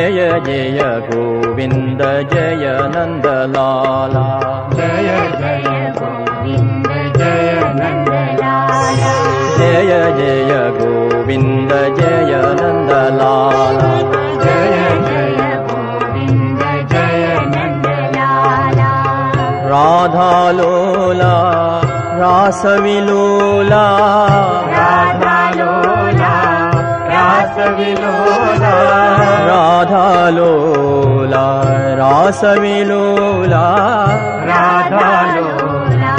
जय जय गोविंद जय नंदलाला जय जय गोविंद जय नंदलाला जय जय गोविंद जय नंदलाला जय जय गोविंद जय नंदलाला राधा लोला रासविलोला राधा लोला रासविलोला राधा लोला रासविलोला राधा लोला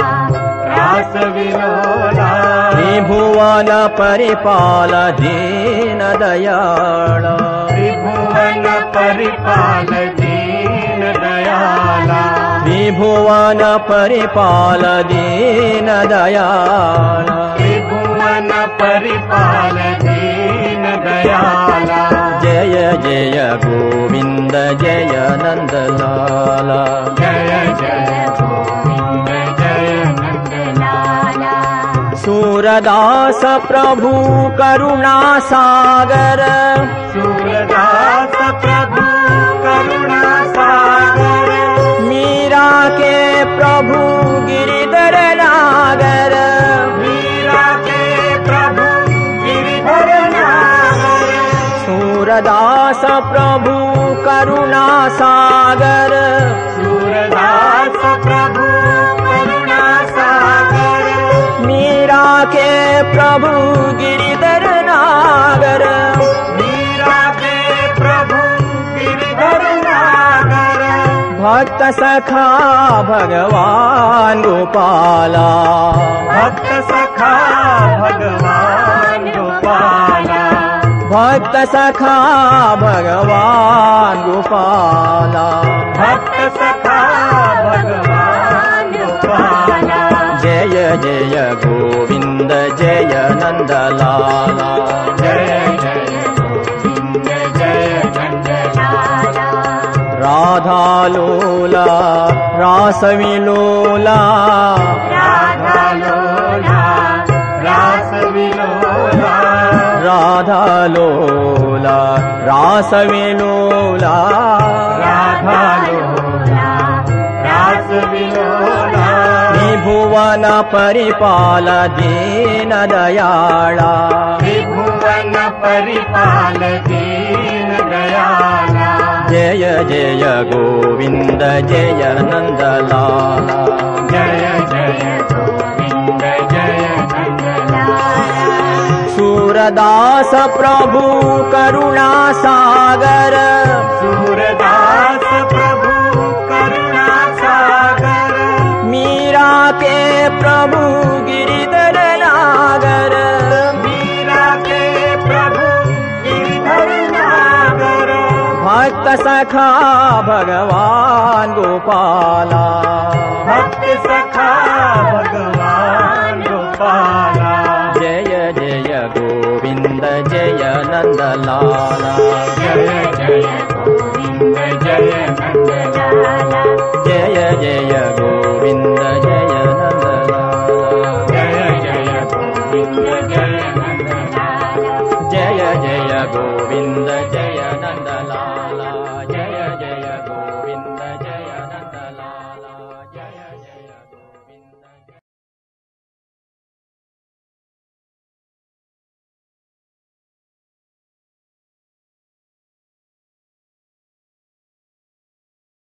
रासविलोला त्रिभुवन परिपाल दीन दयाळ त्रिभुवन परिपाल दीन दयाला त्रिभुवन परिपाल दीन दयाळ त्रिभुवन परिपाल दीन दयाला जय जय गोविंद जय नंदलाला जय जय गोविंद जय नंदलाला सूरदास प्रभु करुणा सागर सूरदास प्रभु करुणा सागर मीरा के प्रभु गिरिधर नागर मीरा के प्रभु गिरिधर नागर सूरदास प्रभु करुणा सागर सूरदास प्रभु करुणा सागर मीरा के प्रभु गिरिधर नागर मीरा के प्रभु गिरिधर नागर भक्त सखा भगवान गोपाला भक्त सखा भगवान गोपाला भक्त सखा भगवान गोपाला भक्त सखा भगवान गोपाला जय जय गोविंद जय नंदलाला जय जय गोविंद जय नंदलाला राधा लोला रासविलोला राधा लोला रासविलोला राधा लोला रासविलोला राधा लोला रासविलोला त्रिभुवन परिपाल दीन दयाळा त्रिभुवन परिपाल दीन दयाला जय जय गोविंद जय नंदलाला जय जय गोविंद जय नंदलाला सूरदास प्रभु करुणा सागर सूरदास प्रभु करुणा सागर मीरा के प्रभु गिरिधर नागर मीरा के प्रभु गिरिधर नागर भक्त सखा भगवान गोपाला भक्त सखा भगवान गोपाला जय जय गोविंद जय नंदलाला जय जय गोविंद जय नंदलाला जय जय गोविंद जय नंदलाला जय जय गोविंद जय नंदलाला जय जय गोविंद जय नंदलाला जय जय गोविंद जय नंदलाला जय जय गोविंद